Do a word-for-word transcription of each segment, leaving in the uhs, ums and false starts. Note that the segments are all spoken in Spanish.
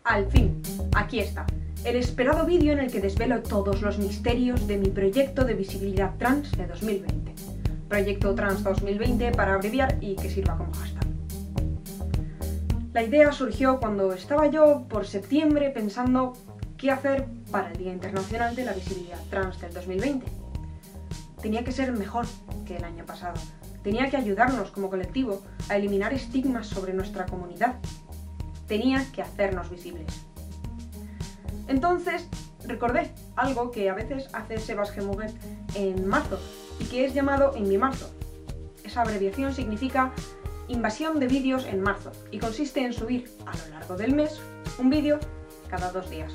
Al fin, aquí está, el esperado vídeo en el que desvelo todos los misterios de mi proyecto de visibilidad trans de dos mil veinte. Proyecto Trans dos mil veinte para abreviar y que sirva como hashtag. La idea surgió cuando estaba yo por septiembre pensando qué hacer para el Día Internacional de la Visibilidad Trans del dos mil veinte. Tenía que ser mejor que el año pasado. Tenía que ayudarnos como colectivo a eliminar estigmas sobre nuestra comunidad. Tenía que hacernos visibles. Entonces recordé algo que a veces hace Sebas Gemuguet en marzo y que es llamado InviMarzo. Esa abreviación significa invasión de vídeos en marzo y consiste en subir a lo largo del mes un vídeo cada dos días.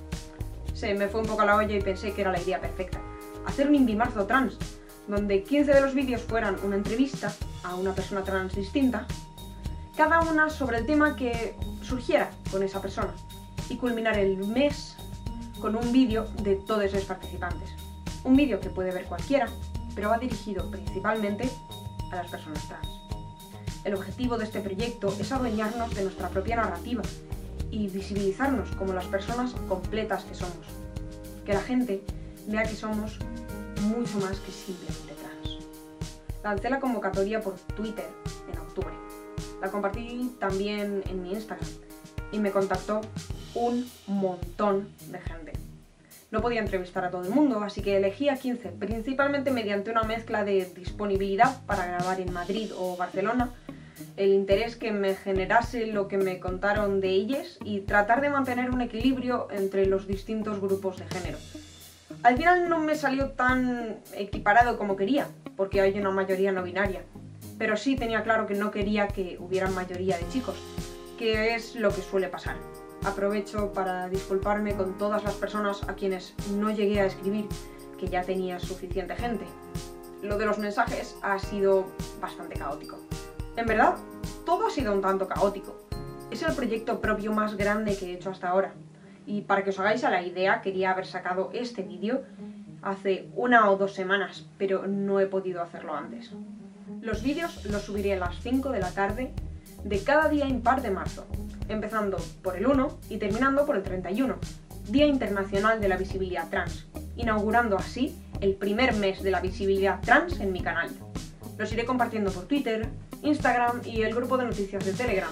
Se me fue un poco a la olla y pensé que era la idea perfecta. Hacer un InviMarzo trans, donde quince de los vídeos fueran una entrevista a una persona trans distinta, cada una sobre el tema que surgiera con esa persona, y culminar el mes con un vídeo de todos los participantes. Un vídeo que puede ver cualquiera, pero va dirigido principalmente a las personas trans. El objetivo de este proyecto es adueñarnos de nuestra propia narrativa y visibilizarnos como las personas completas que somos. Que la gente vea que somos mucho más que simplemente trans. Lancé la convocatoria por Twitter en octubre. La compartí también en mi Instagram y me contactó un montón de gente. No podía entrevistar a todo el mundo, así que elegí a quince, principalmente mediante una mezcla de disponibilidad para grabar en Madrid o Barcelona, el interés que me generase lo que me contaron de ellas y tratar de mantener un equilibrio entre los distintos grupos de género. Al final no me salió tan equiparado como quería, porque hay una mayoría no binaria, pero sí tenía claro que no quería que hubiera mayoría de chicos, que es lo que suele pasar. Aprovecho para disculparme con todas las personas a quienes no llegué a escribir, que ya tenía suficiente gente. Lo de los mensajes ha sido bastante caótico. En verdad, todo ha sido un tanto caótico. Es el proyecto propio más grande que he hecho hasta ahora. Y para que os hagáis a la idea, quería haber sacado este vídeo hace una o dos semanas, pero no he podido hacerlo antes. Los vídeos los subiré a las cinco de la tarde de cada día impar de marzo, empezando por el uno y terminando por el treinta y uno, Día Internacional de la Visibilidad Trans, inaugurando así el primer mes de la visibilidad trans en mi canal. Los iré compartiendo por Twitter, Instagram y el grupo de noticias de Telegram.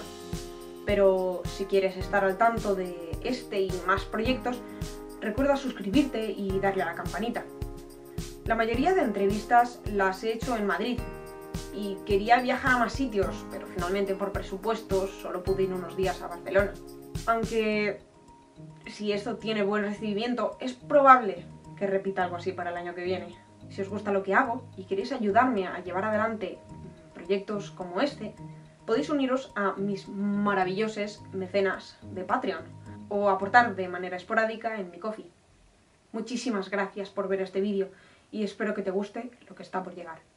Pero si quieres estar al tanto de este y más proyectos, recuerda suscribirte y darle a la campanita. La mayoría de entrevistas las he hecho en Madrid y quería viajar a más sitios, pero finalmente por presupuestos solo pude ir unos días a Barcelona. Aunque si esto tiene buen recibimiento, es probable que repita algo así para el año que viene. Si os gusta lo que hago y queréis ayudarme a llevar adelante proyectos como este, podéis uniros a mis maravillosos mecenas de Patreon o aportar de manera esporádica en mi Ko-fi. Muchísimas gracias por ver este vídeo y espero que te guste lo que está por llegar.